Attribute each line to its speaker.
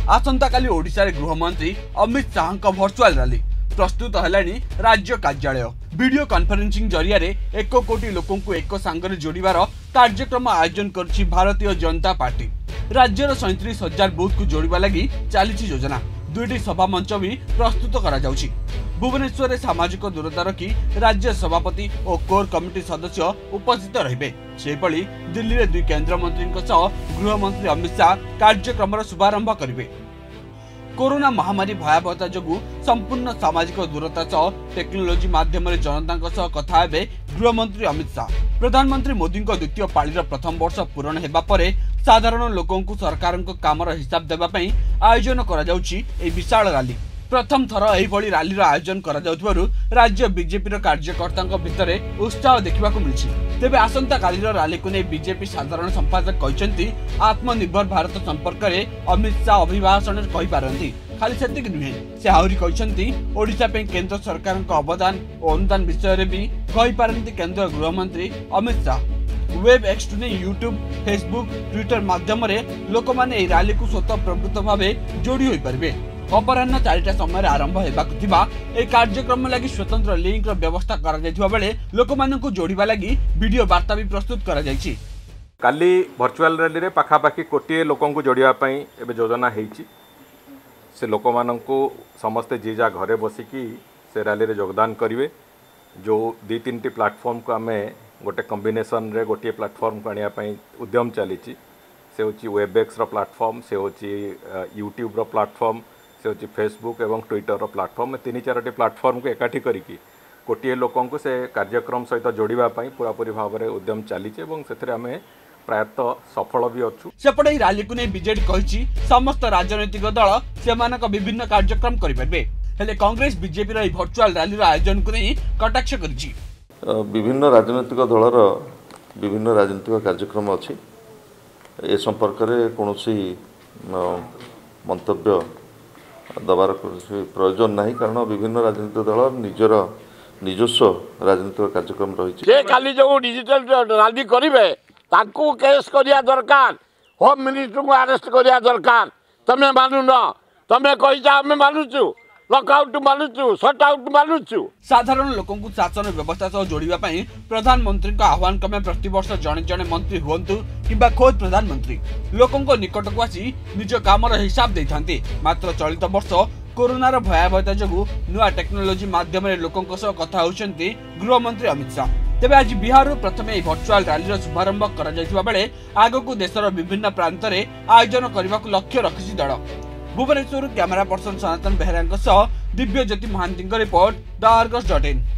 Speaker 1: आसंता काली ओडिशा रे गृहमंत्री अमित शाह का वर्चुअल रैली प्रस्तुत हेलानी राज्य कार्यालय वीडियो कॉन्फ्रेंसिंग जरिया रे 1 कोटी लोकों को एक सांगरे जोड़िबार कार्यक्रम आयोजन करछि भारतीय जनता पार्टी। राज्यर 37,000 बूथ को जोड़िबा लगी चली योजना। 2टी सभा मंच भी प्रस्तुत करा जाउछि। भुवनेश्वर में सामाजिक दूरता रखी राज्य सभापति और कोर कमिटी सदस्य उपस्थित रहिबे। सेपली दिल्ली में 2 केंद्र मंत्री गृहमंत्री अमित शाह कार्यक्रम शुभारंभ करिवे। कोरोना महामारी भयावहता जोगु संपूर्ण सामाजिक दूरता सह टेक्नोलोजी माध्यम जनता सह कथा हेबे गृहमंत्री अमित शाह। प्रधानमंत्री मोदी द्वितीय पाळीर प्रथम वर्ष पूर्ण हेबा परे साधारण लोकों को सरकार कामर हिसाब देबा पई आयोजन करा जाउछि। ए विशाल रैली प्रथम थर एही रैली आयोजन करा जाउथिबारु राज्य बीजेपी कार्यकर्ता भितर उत्साह देखा मिली। तेबे आसंता कालीर रैली को नहीं बीजेपी साधारण संपादक कहते आत्मनिर्भर भारत संपर्क में अमित शाह अभिभाषण कहि पारंती। खाली सेतिक नुहे से आहरी कहते ओडिशा पे केंद्र सरकार अवदान और अनुदान विषय में भी कहि पारंती केंद्र गृहमंत्री Amit Shah. Web X to YouTube Facebook Twitter माध्यम लोक मैंने रैली को स्वतः प्रवृत्त भाव जोड़ी हो पारे। अपराह्न 4टा समय आरंभ होगा कार्यक्रम लगी स्वतंत्र लिंक व्यवस्था बेले लोक मानक जोड़वा लगी वीडियो वार्ता भी प्रस्तुत करा जायछि।
Speaker 2: काली वर्चुअल रैली रे पाखापाखि कोटी लोकों को जोड़िया पई एबे योजना हेछि। से लोक मानक समस्ते जी जा घरे बसिकी से रैली रे योगदान करिवे। जो 2-3टी प्लेटफॉर्म को आमे गोटे कॉम्बिनेशन रे गोटे प्लेटफॉर्म को आनिया पई उद्यम चलीछि। से होछि वेबएक्स रो प्लेटफॉर्म, से होछि यूट्यूब रो प्लेटफॉर्म, से होछि फेसबुक एवं ट्विटर रो प्लेटफॉर्म। 3-4टी प्लेटफॉर्म को एकाठी करिकी कोटी लोकों को से कार्यक्रम सहित जोड़िबा पई पूरापूरी भाव में उद्यम चलीछि एवं सेथरे आमे प्रायतः सफल भी अच्छु।
Speaker 1: सेपटे रैली को नहीं बीजेडी कहिछि समस्त राजनीतिक दल सेमानक विभिन्न कार्यक्रम करिपारबे। हेले कांग्रेस बीजेपी रो वर्चुअल रैली आयोजन को नहीं कटाक्ष करिछि।
Speaker 3: विभिन्न राजनीतिक दलर विभिन्न राजनीतिक कार्यक्रम अछि। ए संपर्क रे कोनोसी मंतव्य दबार प्रयोजन नहीं, कारण विभिन्न राजनीतिक दल निजर निजस्व राजनीतिक कार्यक्रम रही।
Speaker 4: खाली जो डिजिटल रैली करेंगे ताकू केस करिया दरकार, होम मिनिस्टर को अरेस्ट करिया दरकार। तमें मानुन, तमें कही आम मानुचु, लॉकआउट मानुचु, शटआउट मानुचु।
Speaker 1: साधारण लोकों को शासन व्यवस्था सह जोड़िबा पई प्रधानमंत्री का आह्वान क्रमे प्रतिवर्ष जने जने मंत्री हुंतु किबा खोद प्रधानमंत्री लोकों को निकट को आसी निज कामर हिसाब देथांती। मात्र चलित वर्ष कोरोनार भयावहता जोगु नुआ टेक्नोलोजी माध्यम लोकों सह कथा होउछंती गृहमंत्री अमित शाह। तेबे आज बिहार प्रथमे वर्चुअल रैली शुभारंभ करा जायथिबा बेले आगकू देशर विभिन्न प्रांत रे आयोजन करने को लक्ष्य रखिछि दल। Bhubaneswar camera person Sanatan Behera Dibyajyoti Mohanty report the आर्गस.in।